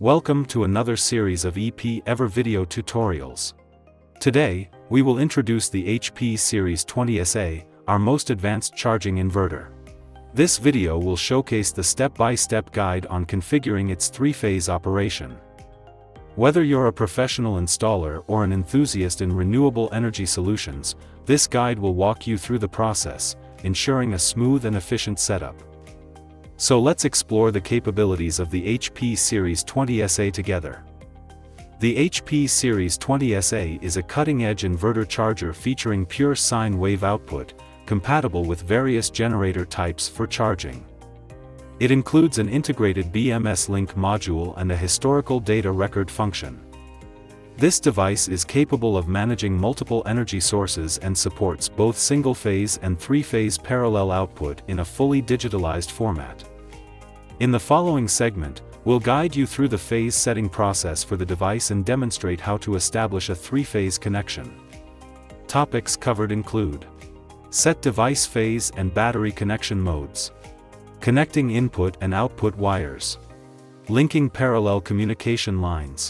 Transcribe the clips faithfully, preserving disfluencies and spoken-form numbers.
Welcome to another series of Epever video tutorials. Today, we will introduce the H P Series twenty S A, our most advanced charging inverter. This video will showcase the step-by-step guide on configuring its three-phase operation. Whether you're a professional installer or an enthusiast in renewable energy solutions, this guide will walk you through the process, ensuring a smooth and efficient setup. So let's explore the capabilities of the H P Series twenty S A together. The H P Series twenty S A is a cutting-edge inverter charger featuring pure sine wave output, compatible with various generator types for charging. It includes an integrated B M S link module and a historical data record function. This device is capable of managing multiple energy sources and supports both single-phase and three-phase parallel output in a fully digitalized format. In the following segment, we'll guide you through the phase setting process for the device and demonstrate how to establish a three-phase connection. Topics covered include: set device phase and battery connection modes, connecting input and output wires, linking parallel communication lines.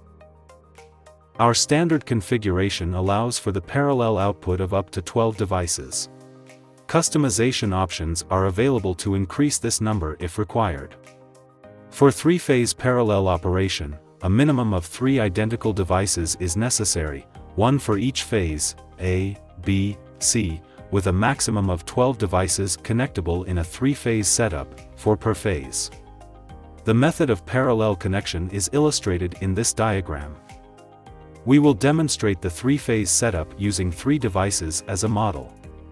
Our standard configuration allows for the parallel output of up to twelve devices. Customization options are available to increase this number if required. For three-phase parallel operation, a minimum of three identical devices is necessary, one for each phase, A, B, C, with a maximum of twelve devices connectable in a three-phase setup, four per phase. The method of parallel connection is illustrated in this diagram. We will demonstrate the three-phase setup using three devices as a model.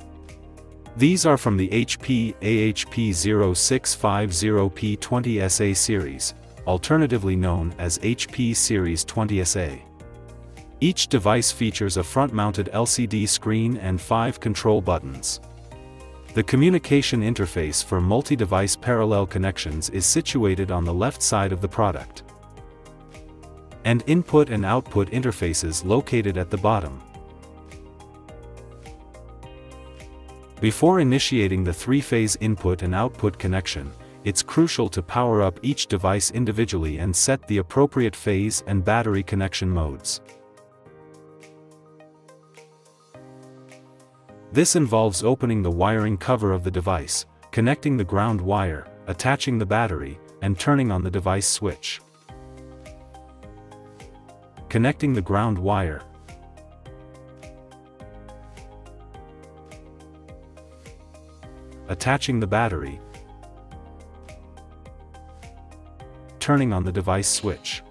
These are from the H P A H P zero six five zero P twenty S A series, alternatively known as H P Series twenty S A. Each device features a front-mounted L C D screen and five control buttons. The communication interface for multi-device parallel connections is situated on the left side of the product, and input and output interfaces located at the bottom. Before initiating the three-phase input and output connection, it's crucial to power up each device individually and set the appropriate phase and battery connection modes. This involves opening the wiring cover of the device, connecting the ground wire, attaching the battery, and turning on the device switch. Connecting the ground wire, attaching the battery, turning on the device switch.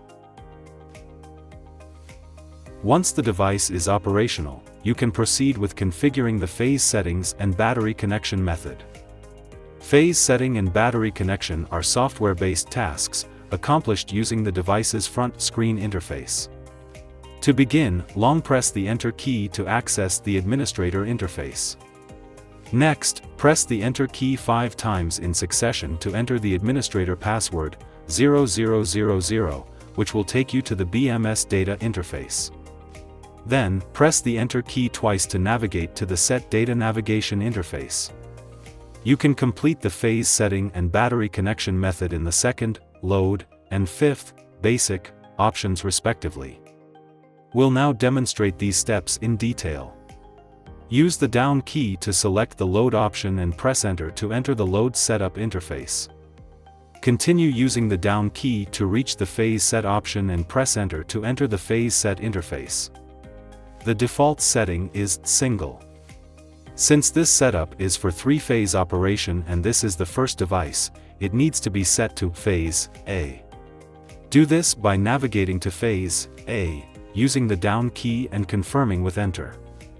Once the device is operational, you can proceed with configuring the phase settings and battery connection method. Phase setting and battery connection are software-based tasks, accomplished using the device's front screen interface. To begin, long press the Enter key to access the administrator interface. Next, press the Enter key five times in succession to enter the administrator password, zero zero zero zero, which will take you to the B M S data interface. Then, press the Enter key twice to navigate to the Set Data Navigation interface. You can complete the phase setting and battery connection method in the second, load, and fifth, basic, options respectively. We'll now demonstrate these steps in detail. Use the down key to select the load option and press Enter to enter the load setup interface. Continue using the down key to reach the phase set option and press Enter to enter the phase set interface. The default setting is single. Since this setup is for three-phase operation and this is the first device, it needs to be set to phase A. Do this by navigating to phase A, using the down key and confirming with Enter.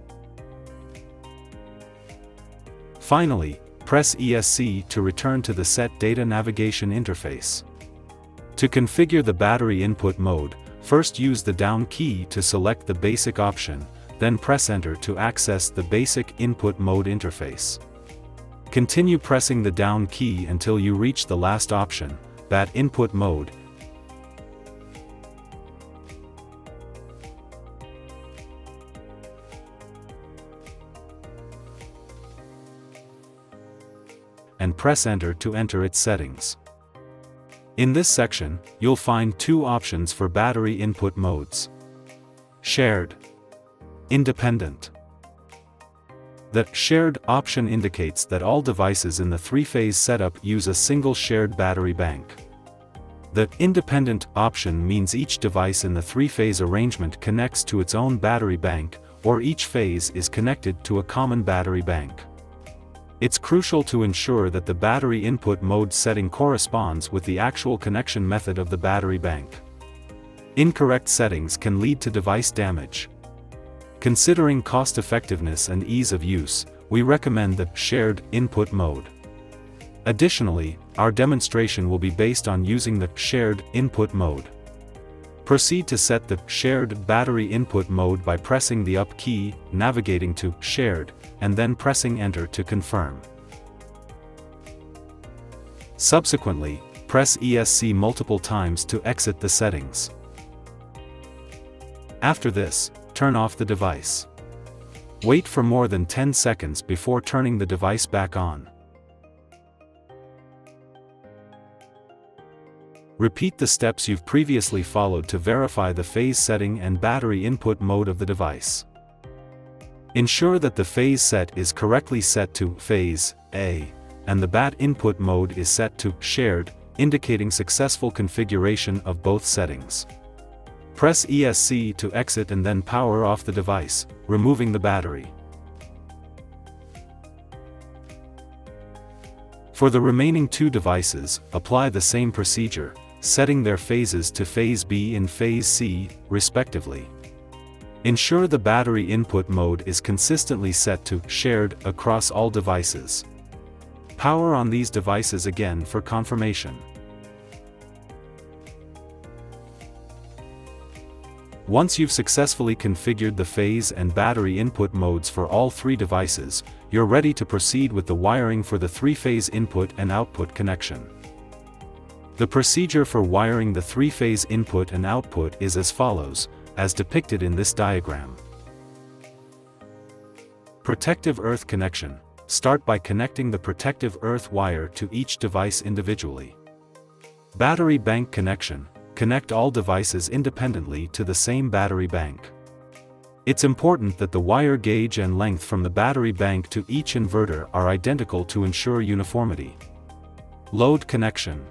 Finally, press E S C to return to the Set Data Navigation interface. To configure the battery input mode, first use the down key to select the basic option, then press Enter to access the basic input mode interface. Continue pressing the down key until you reach the last option, B A T input mode, and press Enter to enter its settings. In this section, you'll find two options for battery input modes. Shared. Independent. The shared option indicates that all devices in the three-phase setup use a single shared battery bank. The independent option means each device in the three-phase arrangement connects to its own battery bank, or each phase is connected to a common battery bank. It's crucial to ensure that the battery input mode setting corresponds with the actual connection method of the battery bank. Incorrect settings can lead to device damage. Considering cost-effectiveness and ease of use, we recommend the shared input mode. Additionally, our demonstration will be based on using the shared input mode. Proceed to set the shared battery input mode by pressing the up key, navigating to shared, and then pressing enter to confirm. Subsequently, press E S C multiple times to exit the settings. After this, turn off the device. Wait for more than ten seconds before turning the device back on. Repeat the steps you've previously followed to verify the phase setting and battery input mode of the device. Ensure that the phase set is correctly set to phase A, and the bat input mode is set to shared, indicating successful configuration of both settings. Press E S C to exit and then power off the device, removing the battery. For the remaining two devices, apply the same procedure, setting their phases to phase B and phase C, respectively. Ensure the battery input mode is consistently set to shared across all devices. Power on these devices again for confirmation. Once you've successfully configured the phase and battery input modes for all three devices, you're ready to proceed with the wiring for the three-phase input and output connection. The procedure for wiring the three-phase input and output is as follows, as depicted in this diagram. Protective earth connection. Start by connecting the protective earth wire to each device individually. Battery bank connection. Connect all devices independently to the same battery bank. It's important that the wire gauge and length from the battery bank to each inverter are identical to ensure uniformity. Load connection.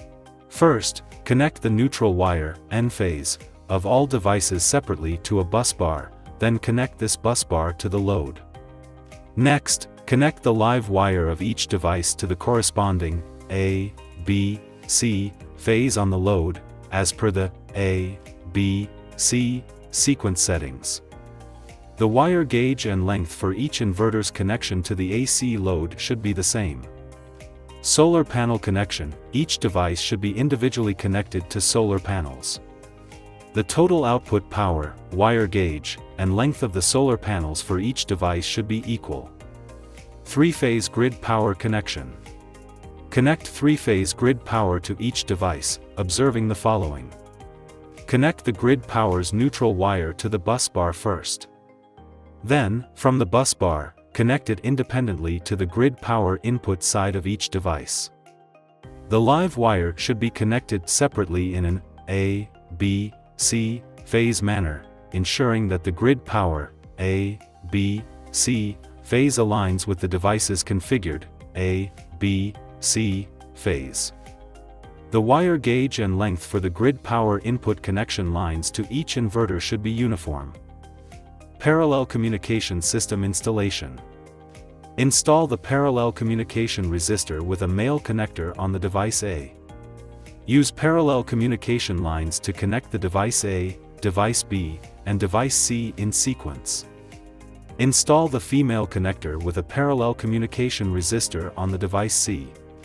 First, connect the neutral wire, N phase, of all devices separately to a bus bar, then connect this bus bar to the load. Next, connect the live wire of each device to the corresponding A, B, C phase on the load, as per the A, B, C sequence settings. The wire gauge and length for each inverter's connection to the A C load should be the same. Solar panel connection. Each device should be individually connected to solar panels. The total output power, wire gauge, and length of the solar panels for each device should be equal. Three-phase grid power connection. Connect three-phase grid power to each device, observing the following. Connect the grid power's neutral wire to the bus bar first. Then, from the bus bar, connect it independently to the grid power input side of each device. The live wire should be connected separately in an A, B, C phase manner, ensuring that the grid power A, B, C phase aligns with the device's configured A, B, C phase. The wire gauge and length for the grid power input connection lines to each inverter should be uniform. Parallel communication system installation. Install the parallel communication resistor with a male connector on the device A. Use parallel communication lines to connect the device A, device B, and device C in sequence. Install the female connector with a parallel communication resistor on the device C.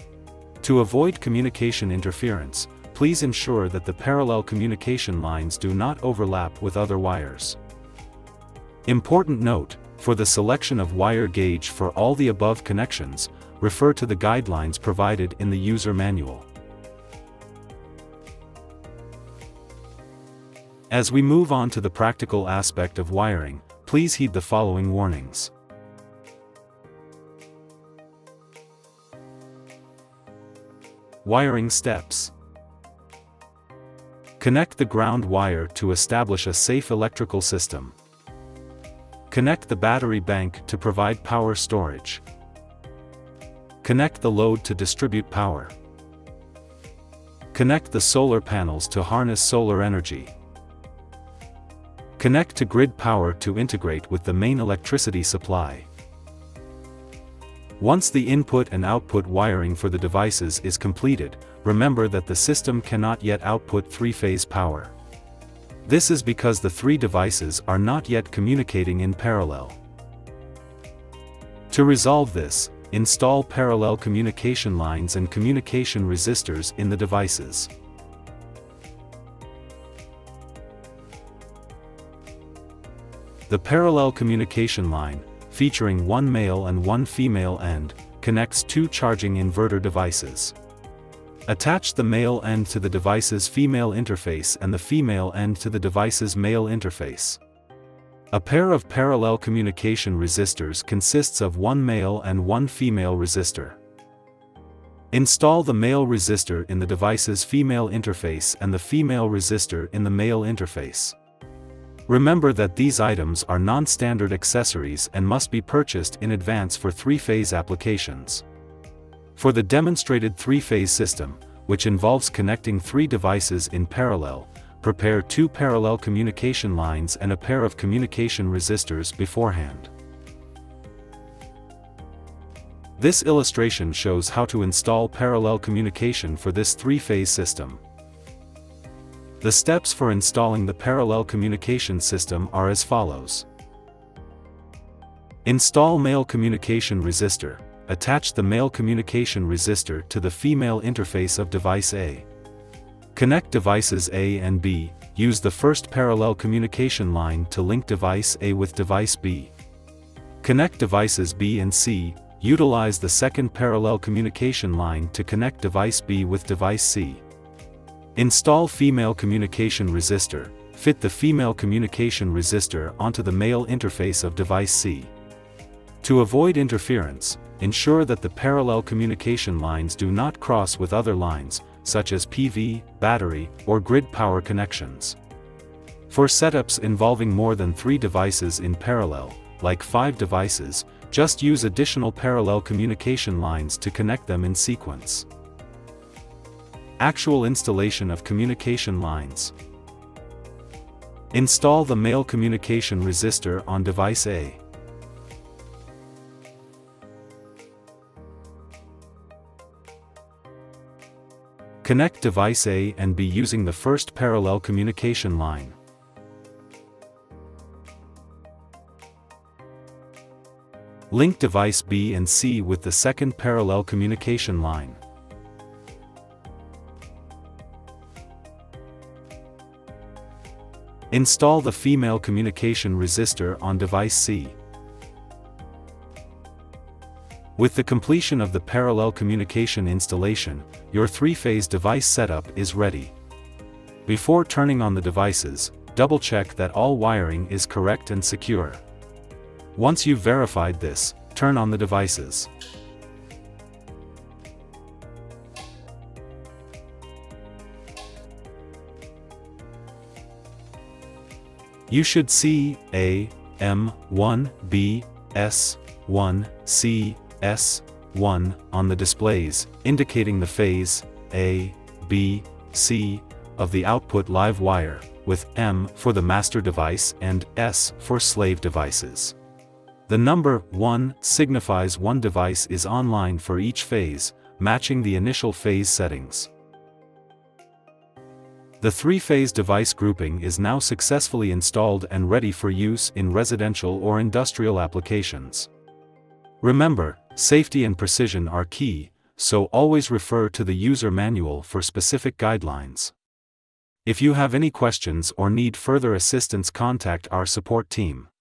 To avoid communication interference, please ensure that the parallel communication lines do not overlap with other wires. Important note, for the selection of wire gauge for all the above connections, refer to the guidelines provided in the user manual. As we move on to the practical aspect of wiring, please heed the following warnings. Wiring steps. Connect the ground wire to establish a safe electrical system. Connect the battery bank to provide power storage. Connect the load to distribute power. Connect the solar panels to harness solar energy. Connect to grid power to integrate with the main electricity supply. Once the input and output wiring for the devices is completed, remember that the system cannot yet output three-phase power. This is because the three devices are not yet communicating in parallel. To resolve this, install parallel communication lines and communication resistors in the devices. The parallel communication line, featuring one male and one female end, connects two charging inverter devices. Attach the male end to the device's female interface and the female end to the device's male interface. A pair of parallel communication resistors consists of one male and one female resistor. Install the male resistor in the device's female interface and the female resistor in the male interface. Remember that these items are non-standard accessories and must be purchased in advance for three-phase applications. For the demonstrated three-phase system, which involves connecting three devices in parallel, prepare two parallel communication lines and a pair of communication resistors beforehand. This illustration shows how to install parallel communication for this three-phase system. The steps for installing the parallel communication system are as follows. Install male communication resistor. Attach the male communication resistor to the female interface of device A. Connect devices A and B. Use the first parallel communication line to link device A with device B. Connect devices B and C. Utilize the second parallel communication line to connect device B with device C. Install female communication resistor. Fit the female communication resistor onto the male interface of device C. To avoid interference, ensure that the parallel communication lines do not cross with other lines, such as P V, battery, or grid power connections. For setups involving more than three devices in parallel, like five devices, just use additional parallel communication lines to connect them in sequence. Actual installation of communication lines. Install the male communication resistor on device A. Connect device A and B using the first parallel communication line. Link device B and C with the second parallel communication line. Install the female communication resistor on device C. With the completion of the parallel communication installation, your three-phase device setup is ready. Before turning on the devices, double-check that all wiring is correct and secure. Once you've verified this, turn on the devices. You should see A, M one, B, S one, C, S one on the displays, indicating the phase A, B, C of the output live wire, with M for the master device and S for slave devices. The number one signifies one device is online for each phase, matching the initial phase settings. The three-phase device grouping is now successfully installed and ready for use in residential or industrial applications. Remember, safety and precision are key, so always refer to the user manual for specific guidelines. If you have any questions or need further assistance, contact our support team.